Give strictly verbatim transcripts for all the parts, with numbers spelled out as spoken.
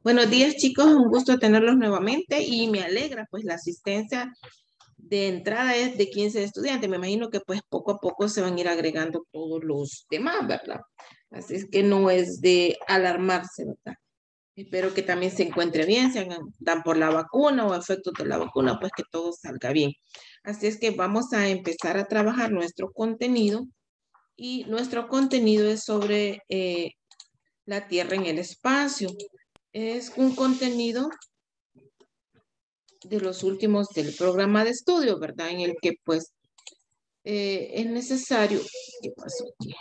Buenos días, chicos, un gusto tenerlos nuevamente y me alegra, pues la asistencia de entrada es de quince estudiantes. Me imagino que pues poco a poco se van a ir agregando todos los demás, ¿verdad? Así es que no es de alarmarse, ¿verdad? Espero que también se encuentre bien, se hagan, dan por la vacuna o efectos de la vacuna, pues que todo salga bien. Así es que vamos a empezar a trabajar nuestro contenido y nuestro contenido es sobre eh, la Tierra en el espacio. Es un contenido de los últimos del programa de estudio, ¿verdad? En el que pues eh, es necesario, ¿qué pasó aquí?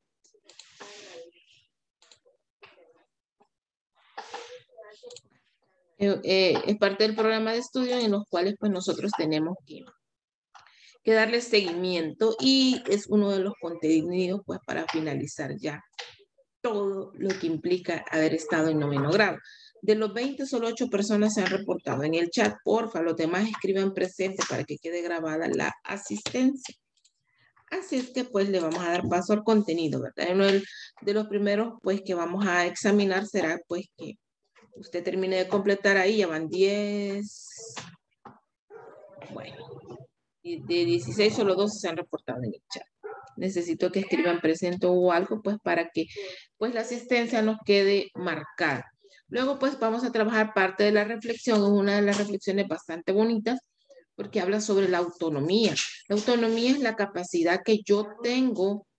Eh, eh, es parte del programa de estudio en los cuales pues nosotros tenemos que, que darle seguimiento y es uno de los contenidos pues para finalizar ya todo lo que implica haber estado en noveno grado. De los veinte, solo ocho personas se han reportado en el chat. Porfa, los demás escriban presente para que quede grabada la asistencia. Así es que pues le vamos a dar paso al contenido, ¿verdad? Uno de los primeros pues que vamos a examinar será pues que usted termine de completar ahí, ya van diez, bueno, de dieciséis solo doce se han reportado en el chat. Necesito que escriban presente o algo pues para que pues la asistencia nos quede marcada. Luego pues vamos a trabajar parte de la reflexión, es una de las reflexiones bastante bonitas porque habla sobre la autonomía. La autonomía es la capacidad que yo tengo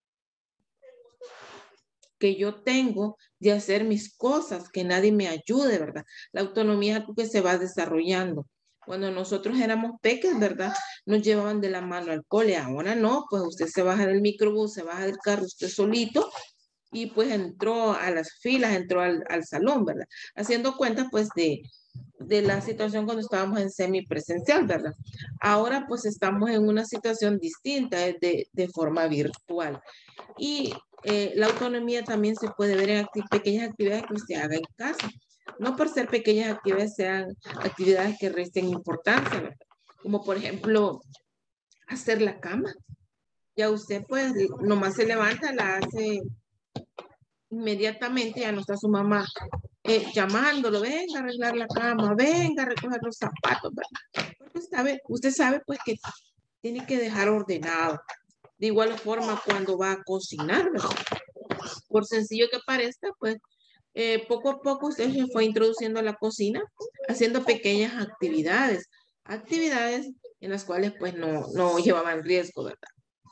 que yo tengo de hacer mis cosas, que nadie me ayude, ¿verdad? La autonomía es algo que se va desarrollando. Cuando nosotros éramos peques, ¿verdad? Nos llevaban de la mano al cole. Ahora no, pues usted se baja del microbús, se baja del carro usted solito y pues entró a las filas, entró al, al salón, ¿verdad? Haciendo cuenta pues de, de la situación cuando estábamos en semipresencial, ¿verdad? Ahora pues estamos en una situación distinta, de, de forma virtual. Y eh, la autonomía también se puede ver en acti pequeñas actividades que usted haga en casa. No por ser pequeñas actividades sean actividades que resten importancia, ¿verdad? Como por ejemplo, hacer la cama. Ya usted pues nomás se levanta, la hace inmediatamente, ya no está su mamá eh, llamándolo, venga a arreglar la cama, venga a recoger los zapatos, ¿verdad? Porque usted sabe, usted sabe pues que tiene que dejar ordenado. De igual forma cuando va a cocinar, ¿verdad? Por sencillo que parezca, pues eh, poco a poco usted se fue introduciendo a la cocina, haciendo pequeñas actividades, actividades en las cuales pues no, no llevaban riesgo, ¿verdad?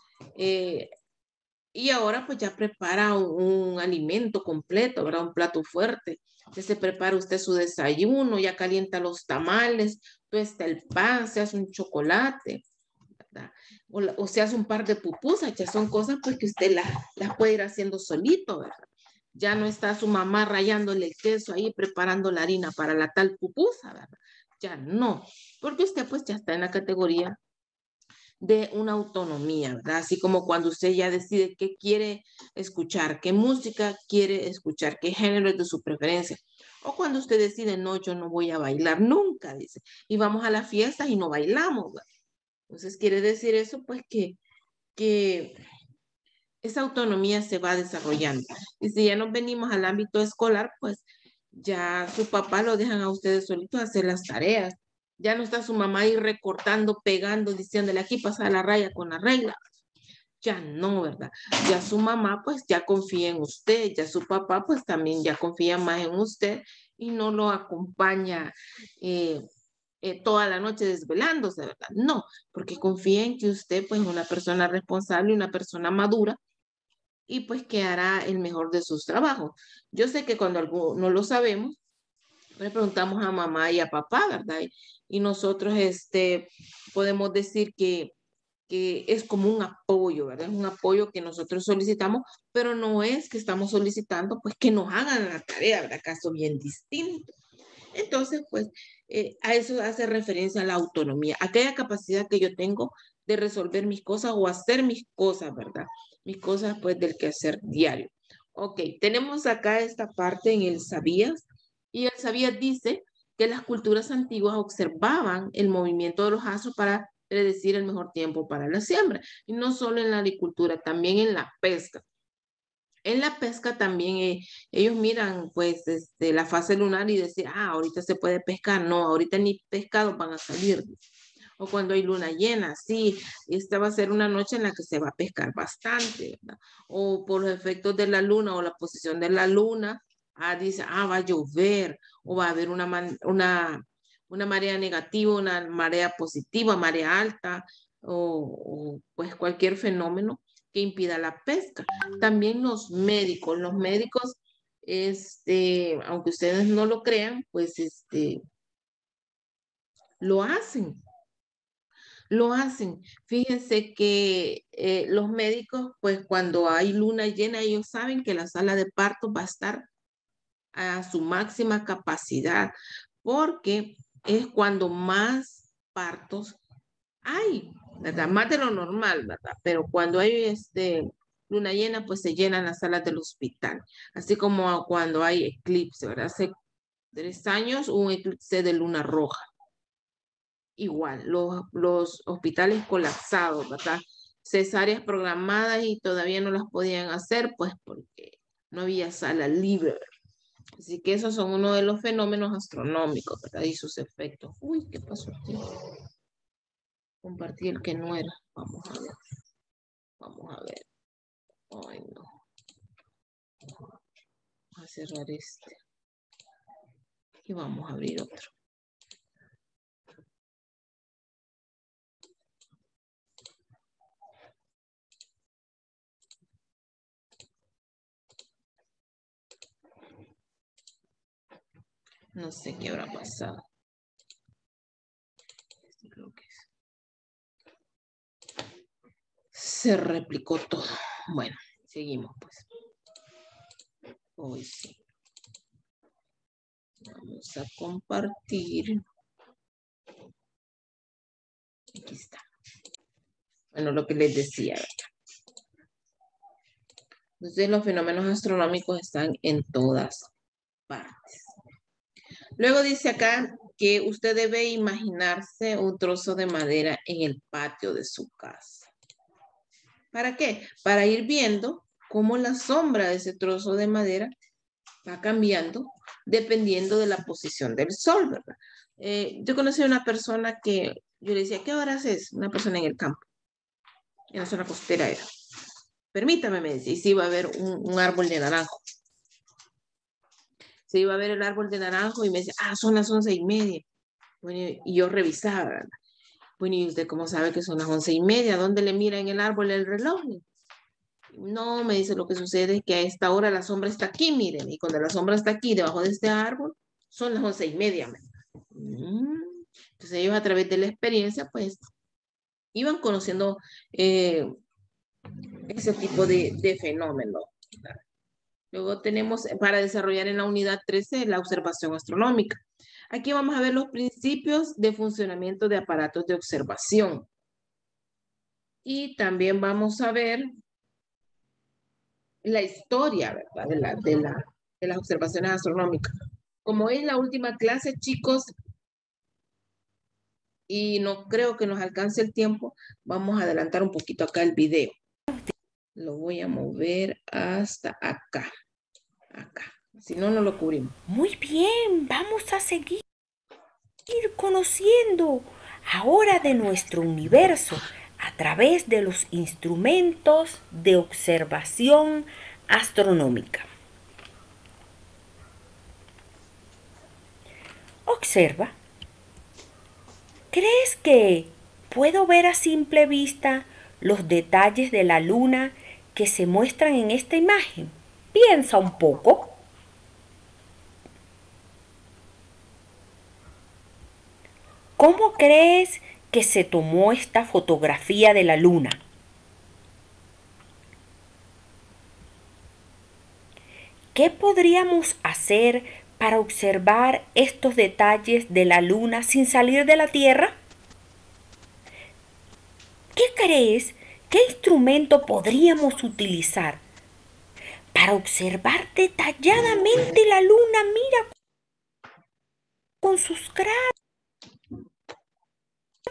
Eh, y ahora pues ya prepara un, un alimento completo, ¿verdad? Un plato fuerte. Ya se prepara usted su desayuno, ya calienta los tamales, tuesta el pan, se hace un chocolate, ¿verdad? O, o se hace un par de pupusas, ya son cosas pues que usted las, las puede ir haciendo solito, ¿verdad? Ya no está su mamá rayándole el queso ahí, preparando la harina para la tal pupusa, ¿verdad? Ya no, porque usted pues ya está en la categoría de una autonomía, ¿verdad? Así como cuando usted ya decide qué quiere escuchar, qué música quiere escuchar, qué género es de su preferencia. O cuando usted decide, no, yo no voy a bailar nunca, dice, y vamos a las fiestas y no bailamos, ¿verdad? Entonces quiere decir eso, pues que, que esa autonomía se va desarrollando. Y si ya nos venimos al ámbito escolar, pues ya su papá lo dejan a ustedes solitos hacer las tareas. Ya no está su mamá ahí recortando, pegando, diciéndole aquí pasa la raya con la regla. Ya no, ¿verdad? Ya su mamá pues ya confía en usted, ya su papá pues también ya confía más en usted y no lo acompaña eh, eh, toda la noche desvelándose, ¿verdad? No, porque confía en que usted pues es una persona responsable, una persona madura y pues que hará el mejor de sus trabajos. Yo sé que cuando algo no lo sabemos, le preguntamos a mamá y a papá, ¿verdad? Y, y nosotros este, podemos decir que, que es como un apoyo, ¿verdad? Es un apoyo que nosotros solicitamos, pero no es que estamos solicitando pues que nos hagan la tarea, ¿verdad? Caso bien distinto. Entonces, pues eh, a eso hace referencia a la autonomía, aquella capacidad que yo tengo de resolver mis cosas o hacer mis cosas, ¿verdad? Mis cosas, pues, del quehacer diario. Ok, tenemos acá esta parte en el Sabías, y el Sabías dice que las culturas antiguas observaban el movimiento de los astros para predecir el mejor tiempo para la siembra, y no solo en la agricultura, también en la pesca. En la pesca también eh, ellos miran pues este, la fase lunar y decir, ah, ahorita se puede pescar. No, ahorita ni pescados van a salir. O cuando hay luna llena, sí, esta va a ser una noche en la que se va a pescar bastante, ¿verdad? O por los efectos de la luna o la posición de la luna, ah, dice, ah, va a llover o va a haber una, man- una, una marea negativa, una marea positiva, marea alta o, o, pues cualquier fenómeno que impida la pesca. También los médicos, los médicos, este, aunque ustedes no lo crean, pues este, lo hacen lo hacen. Fíjense que eh, los médicos, pues cuando hay luna llena, ellos saben que la sala de parto va a estar a su máxima capacidad, porque es cuando más partos hay, ¿verdad? Más de lo normal, ¿verdad? Pero cuando hay este, luna llena, pues se llenan las salas del hospital, así como cuando hay eclipse, ¿verdad? Hace tres años hubo un eclipse de luna roja igual, los, los hospitales colapsados, ¿verdad? Cesáreas programadas y todavía no las podían hacer, pues porque no había sala libre. Así que esos son uno de los fenómenos astronómicos, ¿verdad? Y sus efectos. Uy, ¿qué pasó aquí? Compartí el que no era. Vamos a ver. Vamos a ver. Ay, no. Vamos a cerrar este. Y vamos a abrir otro. No sé qué habrá pasado. Este creo que es. Se replicó todo. Bueno, seguimos pues. Hoy sí. Vamos a compartir. Aquí está. Bueno, lo que les decía. Entonces, los fenómenos astronómicos están en todas partes. Luego dice acá que usted debe imaginarse un trozo de madera en el patio de su casa. ¿Para qué? Para ir viendo cómo la sombra de ese trozo de madera va cambiando dependiendo de la posición del sol, ¿verdad? Eh, yo conocí a una persona que yo le decía, ¿qué horas es? Una persona en el campo, en la zona costera era. Permítame, me decía, y si iba a haber un, un árbol de naranjo. Se iba a ver el árbol de naranjo y me decía, ah, son las once y media. Bueno, y yo revisaba, ¿verdad? Bueno, ¿y usted cómo sabe que son las once y media? ¿Dónde le mira en el árbol el reloj? No, me dice, lo que sucede es que a esta hora la sombra está aquí, miren, y cuando la sombra está aquí, debajo de este árbol, son las once y media. Mm. Entonces ellos a través de la experiencia, pues, iban conociendo eh, ese tipo de, de fenómenos. Luego tenemos para desarrollar en la unidad trece la observación astronómica. Aquí vamos a ver los principios de funcionamiento de aparatos de observación. Y también vamos a ver la historia, ¿verdad? De, la, de, la, de las observaciones astronómicas. Como es la última clase, chicos, y no creo que nos alcance el tiempo, vamos a adelantar un poquito acá el video. Lo voy a mover hasta acá. Acá. Si no, no lo cubrimos. Muy bien, vamos a seguir conociendo ahora de nuestro universo a través de los instrumentos de observación astronómica. Observa. ¿Crees que puedo ver a simple vista los detalles de la luna que se muestran en esta imagen? Piensa un poco. ¿Cómo crees que se tomó esta fotografía de la luna? ¿Qué podríamos hacer para observar estos detalles de la luna sin salir de la Tierra? ¿Qué crees? ¿Qué instrumento podríamos utilizar para observar detalladamente la luna? Mira con sus cráteres,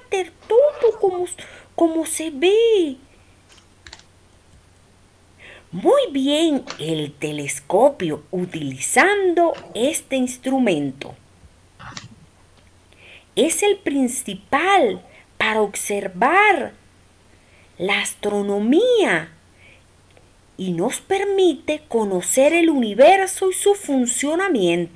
todo como, como se ve. muy bien el telescopio utilizando este instrumento. Es el principal para observar la astronomía y nos permite conocer el universo y su funcionamiento.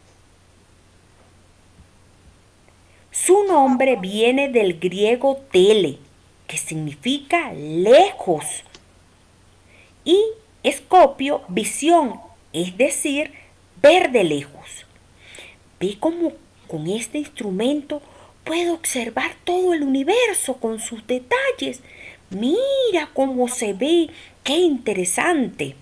Su nombre viene del griego tele, que significa lejos, y escopio, visión, es decir, ver de lejos. Ve cómo con este instrumento puedo observar todo el universo con sus detalles. Mira cómo se ve, qué interesante.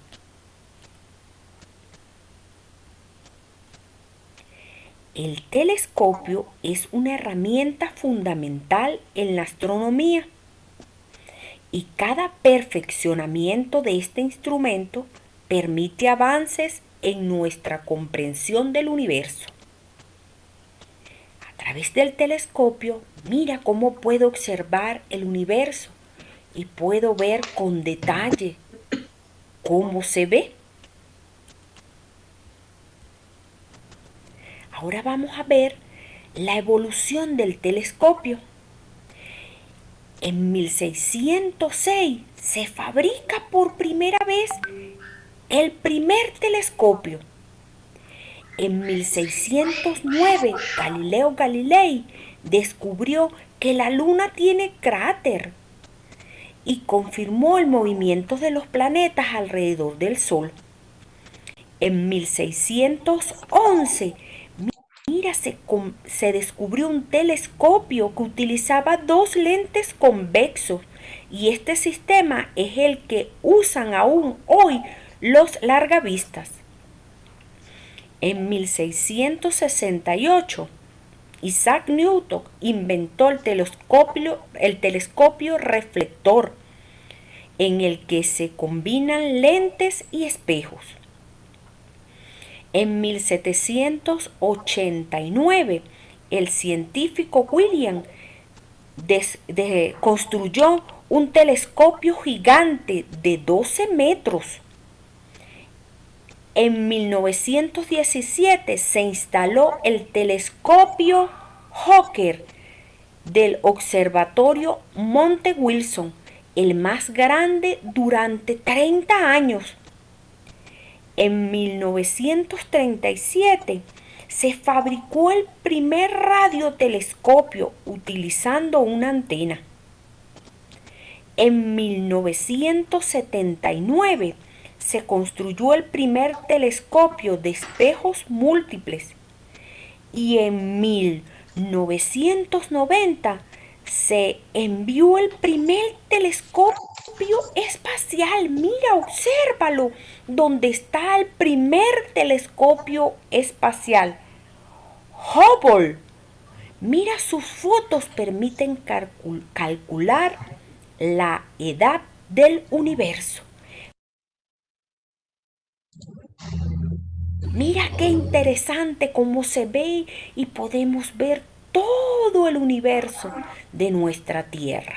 El telescopio es una herramienta fundamental en la astronomía y cada perfeccionamiento de este instrumento permite avances en nuestra comprensión del universo. A través del telescopio, mira cómo puedo observar el universo y puedo ver con detalle cómo se ve. Ahora vamos a ver la evolución del telescopio. En mil seiscientos seis se fabrica por primera vez el primer telescopio. En mil seiscientos nueve, Galileo Galilei descubrió que la Luna tiene cráter y confirmó el movimiento de los planetas alrededor del Sol. En mil seiscientos once, mira, se, se descubrió un telescopio que utilizaba dos lentes convexos y este sistema es el que usan aún hoy los largavistas. En mil seiscientos sesenta y ocho, Isaac Newton inventó el telescopio, el telescopio reflector, en el que se combinan lentes y espejos. En mil setecientos ochenta y nueve, el científico William des, de, construyó un telescopio gigante de doce metros. En mil novecientos diecisiete se instaló el telescopio Hawker del Observatorio Monte Wilson, el más grande durante treinta años. En mil novecientos treinta y siete se fabricó el primer radiotelescopio utilizando una antena. En mil novecientos setenta y nueve se construyó el primer telescopio de espejos múltiples y en mil novecientos noventa se envió el primer telescopio espacial. Mira, obsérvalo, donde está el primer telescopio espacial. Hubble. Mira, sus fotos permiten calcul- calcular la edad del universo. Mira qué interesante cómo se ve y podemos ver todo el universo de nuestra Tierra.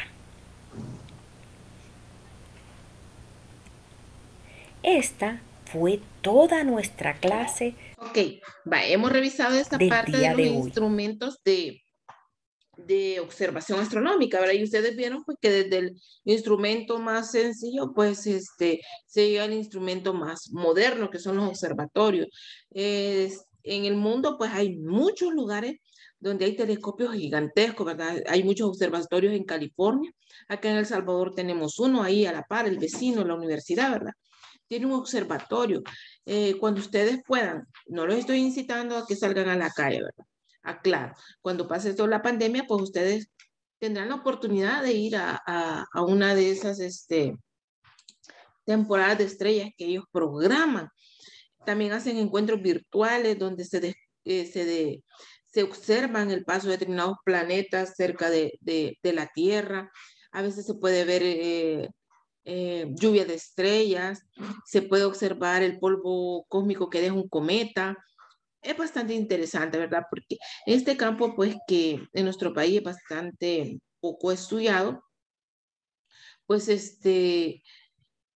Esta fue toda nuestra clase. Ok, va, hemos revisado esta parte de los de instrumentos de, de observación astronómica, ¿verdad? Y ustedes vieron pues que desde el instrumento más sencillo, pues este, se llega al instrumento más moderno, que son los observatorios. Eh, en el mundo, pues hay muchos lugares donde hay telescopios gigantescos, ¿verdad? Hay muchos observatorios en California. Acá en El Salvador tenemos uno ahí a la par, el vecino, la universidad, ¿verdad? Tiene un observatorio. Eh, cuando ustedes puedan, no los estoy incitando a que salgan a la calle, ¿verdad? Aclaro, cuando pase toda la pandemia, pues ustedes tendrán la oportunidad de ir a, a, a una de esas este, temporadas de estrellas que ellos programan. También hacen encuentros virtuales donde se, de, eh, se, de, se observan el paso de determinados planetas cerca de, de, de la Tierra. A veces se puede ver eh, eh, lluvia de estrellas, se puede observar el polvo cósmico que deja un cometa. Es bastante interesante, ¿verdad? Porque este campo, pues que en nuestro país es bastante poco estudiado, pues este,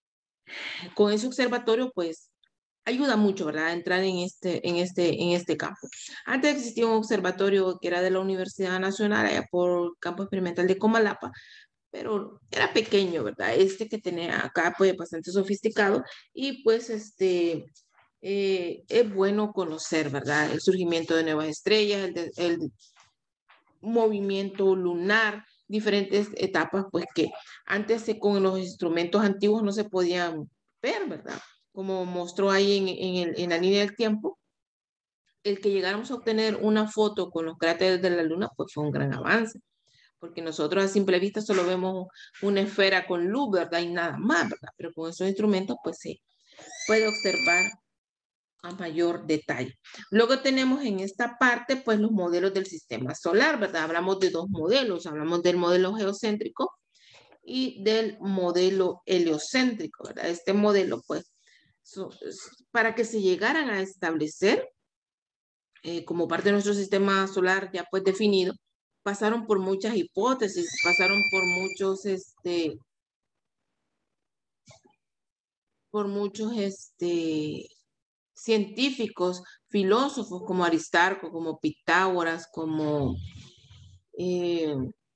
con ese observatorio, pues, ayuda mucho, ¿verdad? A entrar en este, en este, en este campo. Antes existía un observatorio que era de la Universidad Nacional, allá por el campo experimental de Comalapa, pero era pequeño, ¿verdad? Este que tenía acá, pues, bastante sofisticado, y pues, este, eh, es bueno conocer, ¿verdad? El surgimiento de nuevas estrellas, el, de, el movimiento lunar, diferentes etapas, pues, que antes eh, con los instrumentos antiguos no se podían ver, ¿verdad? Como mostró ahí en, en, el, en la línea del tiempo, el que llegáramos a obtener una foto con los cráteres de la Luna, pues fue un gran avance, porque nosotros a simple vista solo vemos una esfera con luz, ¿verdad? Y nada más, ¿verdad? Pero con esos instrumentos, pues se puede observar a mayor detalle. Luego tenemos en esta parte, pues, los modelos del sistema solar, ¿verdad? Hablamos de dos modelos, hablamos del modelo geocéntrico y del modelo heliocéntrico, ¿verdad? Este modelo, pues, so, para que se llegaran a establecer eh, como parte de nuestro sistema solar ya pues definido, pasaron por muchas hipótesis, pasaron por muchos, este, por muchos, este, científicos, filósofos como Aristarco, como Pitágoras, como eh,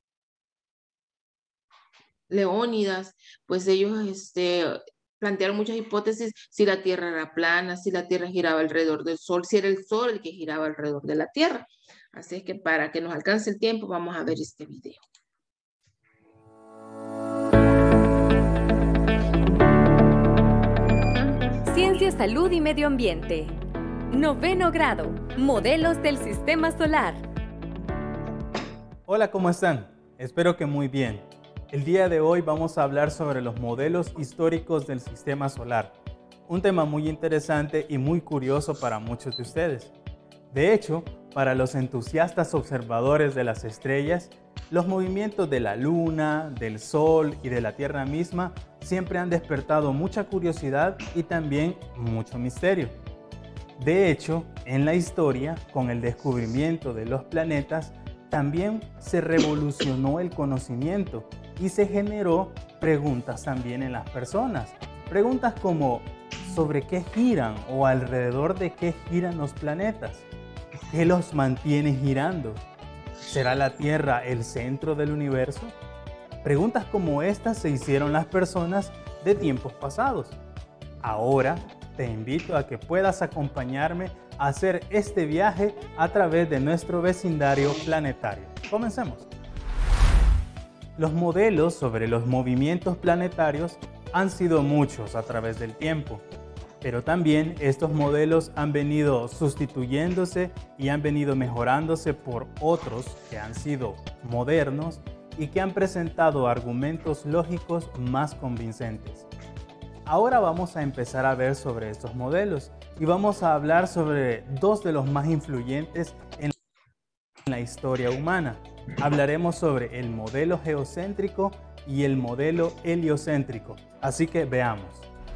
Leónidas, pues ellos, este, plantearon muchas hipótesis si la Tierra era plana, si la Tierra giraba alrededor del Sol, si era el Sol el que giraba alrededor de la Tierra. Así es que para que nos alcance el tiempo, vamos a ver este video. Ciencia, Salud y Medio Ambiente. Noveno grado. Modelos del Sistema Solar. Hola, ¿cómo están? Espero que muy bien. El día de hoy vamos a hablar sobre los modelos históricos del Sistema Solar. Un tema muy interesante y muy curioso para muchos de ustedes. De hecho, para los entusiastas observadores de las estrellas, los movimientos de la Luna, del Sol y de la Tierra misma siempre han despertado mucha curiosidad y también mucho misterio. De hecho, en la historia, con el descubrimiento de los planetas, también se revolucionó el conocimiento y se generó preguntas también en las personas. Preguntas como ¿sobre qué giran o alrededor de qué giran los planetas? ¿Qué los mantiene girando? ¿Será la Tierra el centro del universo? Preguntas como estas se hicieron las personas de tiempos pasados. Ahora te invito a que puedas acompañarme a hacer este viaje a través de nuestro vecindario planetario. Comencemos. Los modelos sobre los movimientos planetarios han sido muchos a través del tiempo, pero también estos modelos han venido sustituyéndose y han venido mejorándose por otros que han sido modernos y que han presentado argumentos lógicos más convincentes. Ahora vamos a empezar a ver sobre estos modelos y vamos a hablar sobre dos de los más influyentes en la historia humana. Hablaremos sobre el modelo geocéntrico y el modelo heliocéntrico. Así que veamos.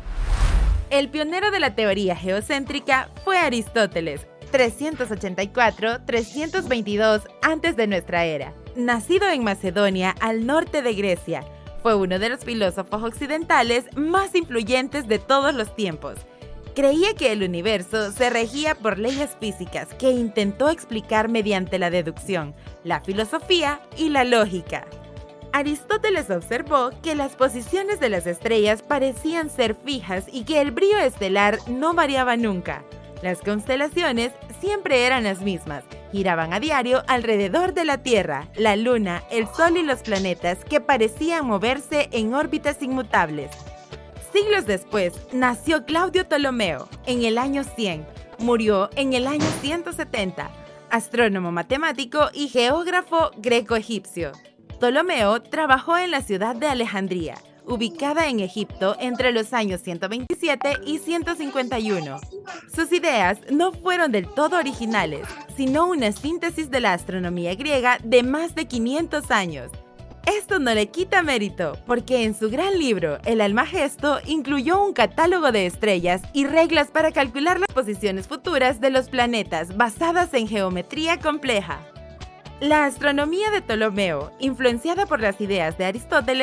El pionero de la teoría geocéntrica fue Aristóteles, trescientos ochenta y cuatro a trescientos veintidós antes de nuestra era. Nacido en Macedonia, al norte de Grecia, fue uno de los filósofos occidentales más influyentes de todos los tiempos. Creía que el universo se regía por leyes físicas que intentó explicar mediante la deducción, la filosofía y la lógica. Aristóteles observó que las posiciones de las estrellas parecían ser fijas y que el brillo estelar no variaba nunca. Las constelaciones siempre eran las mismas, giraban a diario alrededor de la Tierra, la Luna, el Sol y los planetas que parecían moverse en órbitas inmutables. Siglos después, nació Claudio Ptolomeo en el año cien, murió en el año ciento setenta, astrónomo matemático y geógrafo greco-egipcio. Ptolomeo trabajó en la ciudad de Alejandría, ubicada en Egipto entre los años ciento veintisiete y ciento cincuenta y uno. Sus ideas no fueron del todo originales, sino una síntesis de la astronomía griega de más de quinientos años. Esto no le quita mérito, porque en su gran libro, El Almagesto, incluyó un catálogo de estrellas y reglas para calcular las posiciones futuras de los planetas basadas en geometría compleja. La astronomía de Ptolomeo, influenciada por las ideas de Aristóteles,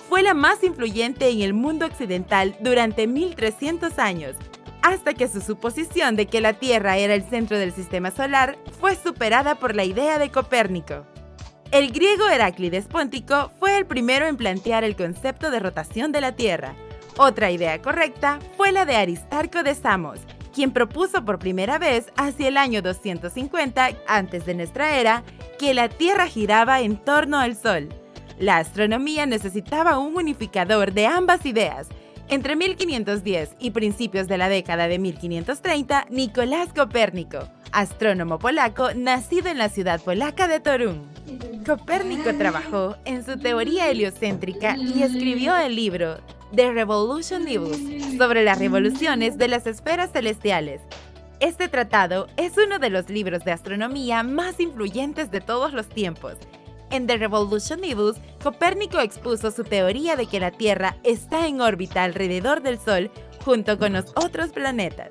fue la más influyente en el mundo occidental durante mil trescientos años, hasta que su suposición de que la Tierra era el centro del sistema solar fue superada por la idea de Copérnico. El griego Heráclides Póntico fue el primero en plantear el concepto de rotación de la Tierra. Otra idea correcta fue la de Aristarco de Samos, quien propuso por primera vez hacia el año doscientos cincuenta antes de nuestra era que la Tierra giraba en torno al Sol. La astronomía necesitaba un unificador de ambas ideas. Entre mil quinientos diez y principios de la década de mil quinientos treinta, Nicolás Copérnico, astrónomo polaco nacido en la ciudad polaca de Torún. Copérnico trabajó en su teoría heliocéntrica y escribió el libro The Revolution Nebulus sobre las revoluciones de las esferas celestiales. Este tratado es uno de los libros de astronomía más influyentes de todos los tiempos. En The Revolution Nebulus, Copérnico expuso su teoría de que la Tierra está en órbita alrededor del Sol junto con los otros planetas.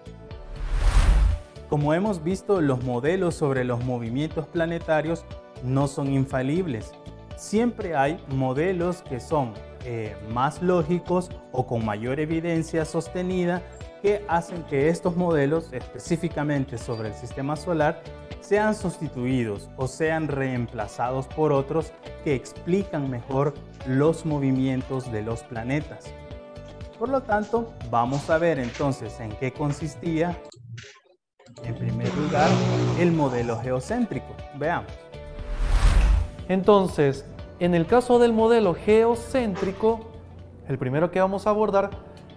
Como hemos visto, los modelos sobre los movimientos planetarios no son infalibles. Siempre hay modelos que son eh, más lógicos o con mayor evidencia sostenida que hacen que estos modelos, específicamente sobre el sistema solar, sean sustituidos o sean reemplazados por otros que explican mejor los movimientos de los planetas. Por lo tanto, vamos a ver entonces en qué consistía, en primer lugar, el modelo geocéntrico. Veamos. Entonces, en el caso del modelo geocéntrico, el primero que vamos a abordar,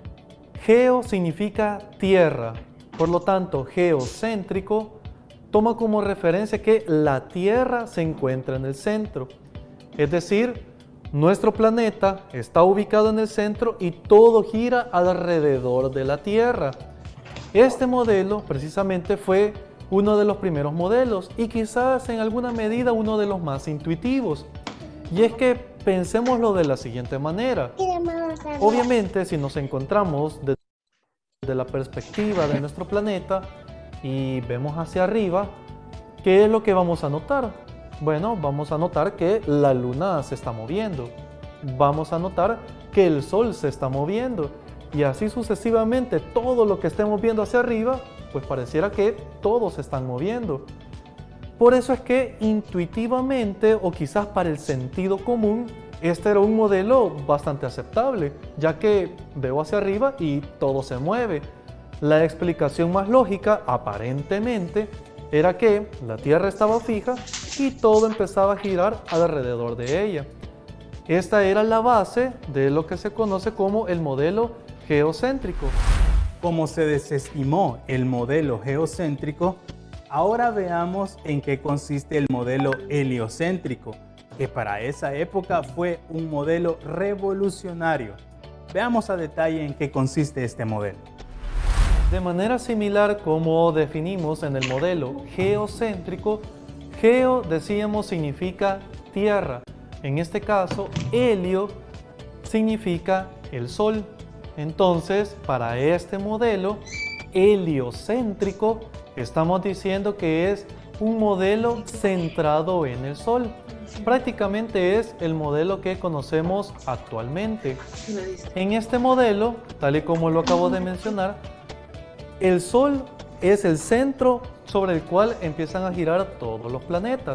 geo significa tierra, por lo tanto, geocéntrico toma como referencia que la Tierra se encuentra en el centro. Es decir, nuestro planeta está ubicado en el centro y todo gira alrededor de la Tierra. Este modelo precisamente fue uno de los primeros modelos y quizás en alguna medida uno de los más intuitivos. Y es que pensémoslo de la siguiente manera. Obviamente, si nos encontramos desde la perspectiva de nuestro planeta y vemos hacia arriba, ¿qué es lo que vamos a notar? Bueno, vamos a notar que la luna se está moviendo. Vamos a notar que el sol se está moviendo. Y así sucesivamente, todo lo que estemos viendo hacia arriba, pues pareciera que todos se están moviendo. Por eso es que intuitivamente, o quizás para el sentido común, este era un modelo bastante aceptable, ya que veo hacia arriba y todo se mueve. La explicación más lógica, aparentemente, era que la Tierra estaba fija y todo empezaba a girar alrededor de ella. Esta era la base de lo que se conoce como el modelo geocéntrico. Como se desestimó el modelo geocéntrico, ahora veamos en qué consiste el modelo heliocéntrico, que para esa época fue un modelo revolucionario. Veamos a detalle en qué consiste este modelo. De manera similar como definimos en el modelo geocéntrico, geo, decíamos, significa tierra. En este caso, helio significa el sol. Entonces, para este modelo heliocéntrico, estamos diciendo que es un modelo centrado en el sol. Prácticamente es el modelo que conocemos actualmente. En este modelo, tal y como lo acabo de mencionar, el Sol es el centro sobre el cual empiezan a girar todos los planetas.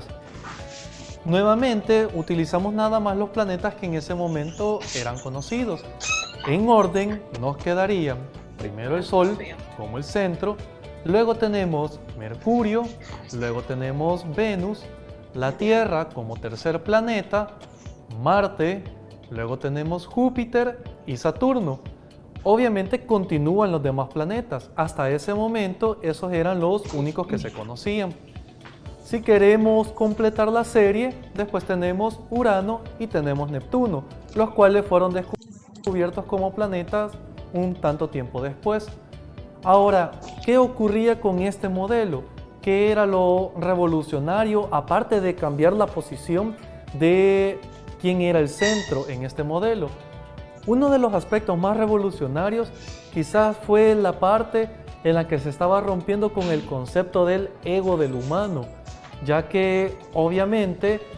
Nuevamente, utilizamos nada más los planetas que en ese momento eran conocidos. En orden, nos quedarían primero el Sol como el centro, luego tenemos Mercurio, luego tenemos Venus, la Tierra como tercer planeta, Marte, luego tenemos Júpiter y Saturno. Obviamente continúan los demás planetas. Hasta ese momento esos eran los únicos que se conocían. Si queremos completar la serie, después tenemos Urano y tenemos Neptuno, los cuales fueron descubiertos como planetas un tanto tiempo después. Ahora, ¿qué ocurría con este modelo? ¿Qué era lo revolucionario, aparte de cambiar la posición de quién era el centro en este modelo? Uno de los aspectos más revolucionarios quizás fue la parte en la que se estaba rompiendo con el concepto del ego del humano, ya que obviamente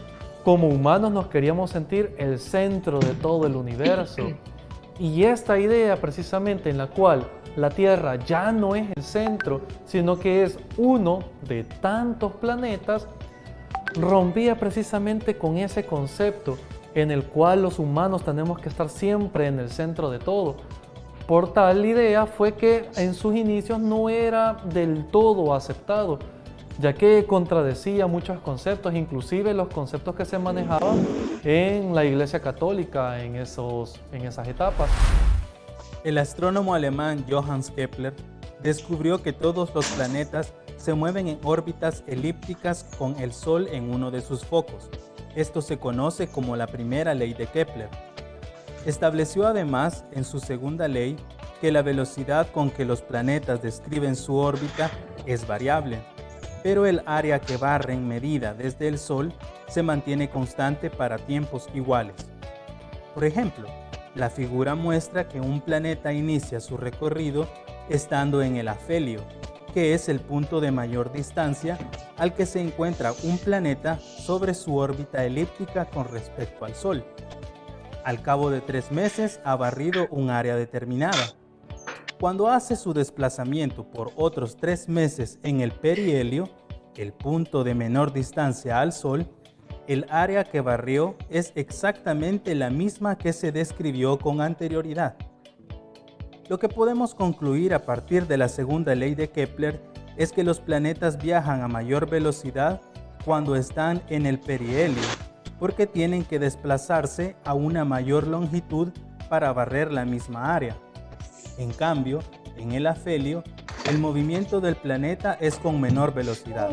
como humanos nos queríamos sentir el centro de todo el universo. Y esta idea precisamente en la cual la Tierra ya no es el centro, sino que es uno de tantos planetas, rompía precisamente con ese concepto en el cual los humanos tenemos que estar siempre en el centro de todo. Por tal idea fue que en sus inicios no era del todo aceptado, ya que contradecía muchos conceptos, inclusive los conceptos que se manejaban en la Iglesia Católica en, esos, en esas etapas. El astrónomo alemán Johannes Kepler descubrió que todos los planetas se mueven en órbitas elípticas con el Sol en uno de sus focos. Esto se conoce como la primera ley de Kepler. Estableció además en su segunda ley que la velocidad con que los planetas describen su órbita es variable, pero el área que barren medida desde el Sol se mantiene constante para tiempos iguales. Por ejemplo, la figura muestra que un planeta inicia su recorrido estando en el afelio, que es el punto de mayor distancia al que se encuentra un planeta sobre su órbita elíptica con respecto al Sol. Al cabo de tres meses ha barrido un área determinada. Cuando hace su desplazamiento por otros tres meses en el perihelio, el punto de menor distancia al Sol, el área que barrió es exactamente la misma que se describió con anterioridad. Lo que podemos concluir a partir de la segunda ley de Kepler es que los planetas viajan a mayor velocidad cuando están en el perihelio, porque tienen que desplazarse a una mayor longitud para barrer la misma área. En cambio, en el afelio, el movimiento del planeta es con menor velocidad.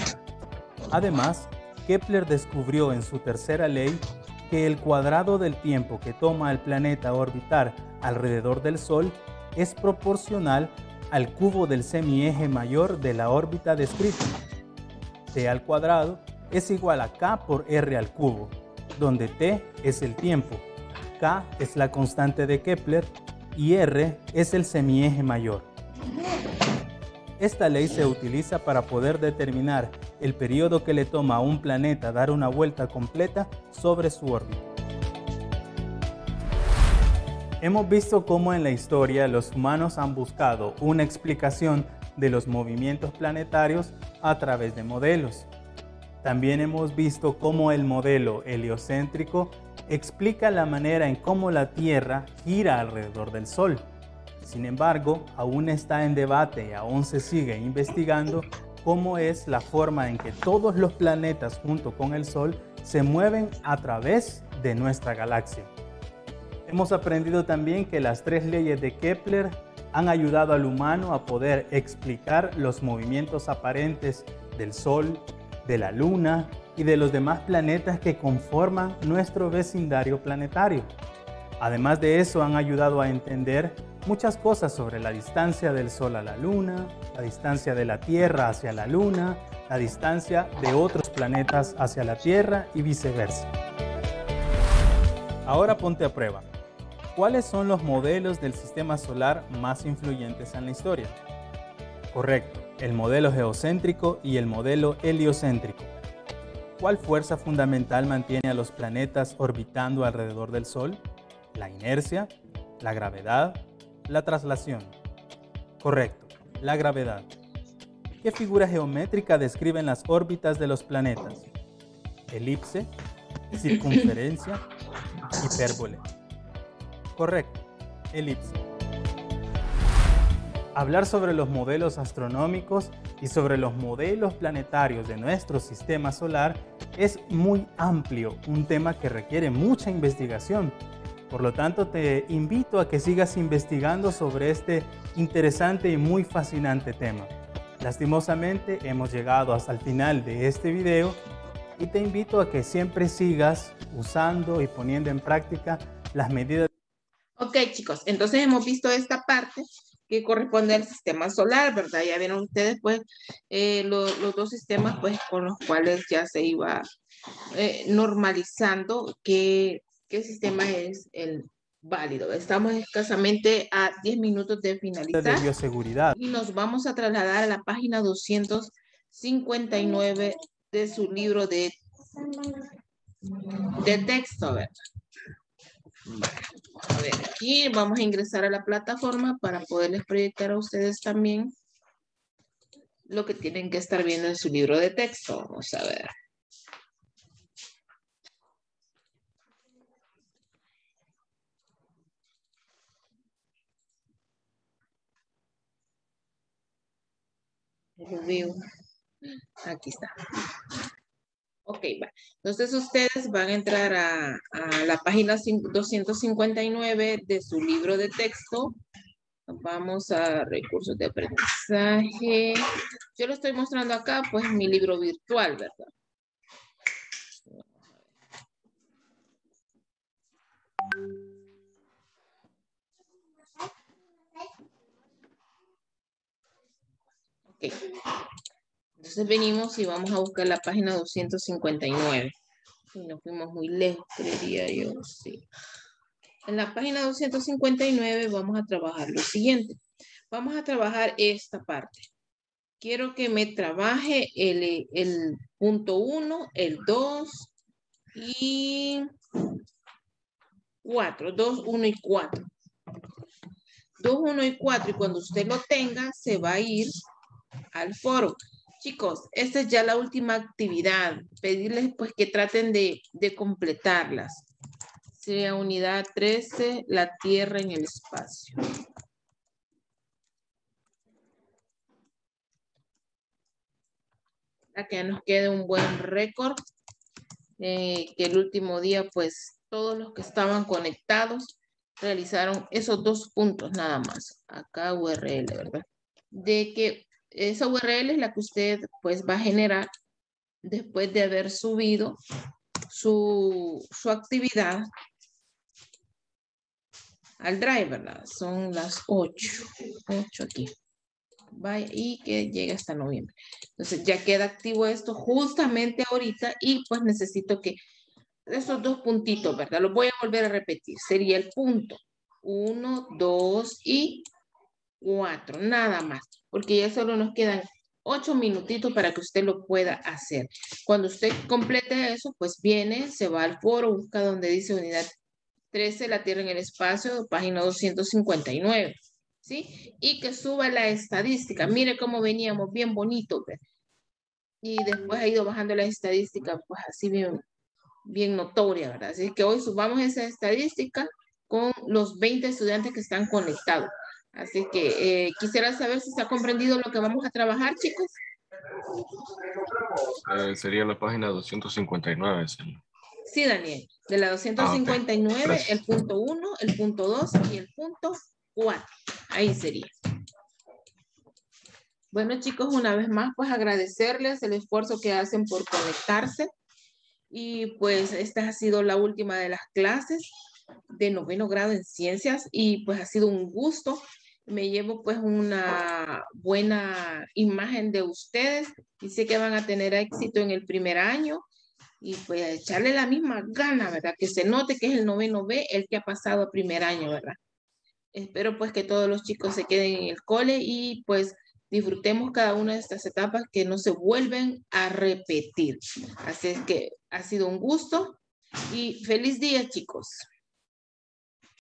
Además, Kepler descubrió en su tercera ley que el cuadrado del tiempo que toma el planeta orbitar alrededor del Sol es proporcional al cubo del semieje mayor de la órbita descrita. T al cuadrado es igual a K por R al cubo, donde T es el tiempo, K es la constante de Kepler y R es el semieje mayor. Esta ley se utiliza para poder determinar el periodo que le toma a un planeta dar una vuelta completa sobre su órbita. Hemos visto cómo en la historia los humanos han buscado una explicación de los movimientos planetarios a través de modelos. También hemos visto cómo el modelo heliocéntrico explica la manera en cómo la Tierra gira alrededor del Sol. Sin embargo, aún está en debate y aún se sigue investigando cómo es la forma en que todos los planetas junto con el Sol se mueven a través de nuestra galaxia. Hemos aprendido también que las tres leyes de Kepler han ayudado al humano a poder explicar los movimientos aparentes del Sol, de la Luna y de los demás planetas que conforman nuestro vecindario planetario. Además de eso, han ayudado a entender muchas cosas sobre la distancia del Sol a la Luna, la distancia de la Tierra hacia la Luna, la distancia de otros planetas hacia la Tierra y viceversa. Ahora ponte a prueba. ¿Cuáles son los modelos del sistema solar más influyentes en la historia? Correcto, el modelo geocéntrico y el modelo heliocéntrico. ¿Cuál fuerza fundamental mantiene a los planetas orbitando alrededor del Sol? ¿La inercia? ¿La gravedad? ¿La traslación? Correcto, la gravedad. ¿Qué figura geométrica describen las órbitas de los planetas? Elipse, circunferencia, hipérbole. Correcto, elipse. Hablar sobre los modelos astronómicos y sobre los modelos planetarios de nuestro sistema solar es muy amplio, un tema que requiere mucha investigación. Por lo tanto, te invito a que sigas investigando sobre este interesante y muy fascinante tema. Lastimosamente, hemos llegado hasta el final de este video y te invito a que siempre sigas usando y poniendo en práctica las medidas. Ok, chicos, entonces hemos visto esta parte que corresponde al sistema solar, ¿verdad? Ya vieron ustedes, pues, eh, lo, los dos sistemas, pues, con los cuales ya se iba eh, normalizando qué, qué sistema es el válido. Estamos escasamente a diez minutos de finalizar. De bioseguridad. Y nos vamos a trasladar a la página doscientos cincuenta y nueve de su libro de de texto, ¿verdad? A ver, aquí vamos a ingresar a la plataforma para poderles proyectar a ustedes también lo que tienen que estar viendo en su libro de texto. Vamos a ver. Review. Aquí está. Ok, va. Entonces ustedes van a entrar a, a la página doscientos cincuenta y nueve de su libro de texto. Vamos a recursos de aprendizaje. Yo lo estoy mostrando acá, pues mi libro virtual, ¿verdad? Ok. Entonces venimos y vamos a buscar la página doscientos cincuenta y nueve. Y nos fuimos muy lejos, creería yo, sí. En la página doscientos cincuenta y nueve vamos a trabajar lo siguiente. Vamos a trabajar esta parte. Quiero que me trabaje el, el punto uno, el dos y cuatro. dos, uno y cuatro. dos, uno y cuatro. Y cuando usted lo tenga, se va a ir al foro. Chicos, esta es ya la última actividad. Pedirles pues que traten de, de completarlas. Sería unidad trece, la Tierra en el espacio. Para que nos quede un buen récord. Eh, que el último día pues todos los que estaban conectados realizaron esos dos puntos nada más. Acá U R L, ¿verdad? De que esa U R L es la que usted pues va a generar después de haber subido su, su actividad al Drive, ¿verdad? Son las ocho. ocho aquí. Vaya, y que llegue hasta noviembre. Entonces ya queda activo esto justamente ahorita y pues necesito que esos dos puntitos, ¿verdad? Los voy a volver a repetir. Sería el punto uno, dos y cuatro. Nada más. Porque ya solo nos quedan ocho minutitos para que usted lo pueda hacer. Cuando usted complete eso, pues viene, se va al foro, busca donde dice unidad trece, la Tierra en el espacio, página doscientos cincuenta y nueve. ¿Sí? Y que suba la estadística. Mire cómo veníamos, bien bonito. ¿Verdad? Y después ha ido bajando la estadística, pues así bien, bien notoria, ¿verdad? Así que hoy subamos esa estadística con los veinte estudiantes que están conectados. Así que eh, quisiera saber si se ha comprendido lo que vamos a trabajar, chicos. Eh, sería la página doscientos cincuenta y nueve. ¿Sí? Sí, Daniel. De la doscientos cincuenta y nueve, ah, okay. El punto uno, el punto dos y el punto cuatro. Ahí sería. Bueno, chicos, una vez más, pues agradecerles el esfuerzo que hacen por conectarse. Y pues esta ha sido la última de las clases de noveno grado en ciencias y pues ha sido un gusto. Me llevo pues una buena imagen de ustedes y sé que van a tener éxito en el primer año y pues echarle la misma gana, ¿verdad? Que se note que es el noveno B el que ha pasado a primer año, ¿verdad? Espero pues que todos los chicos se queden en el cole y pues disfrutemos cada una de estas etapas que no se vuelven a repetir. Así es que ha sido un gusto y feliz día, chicos.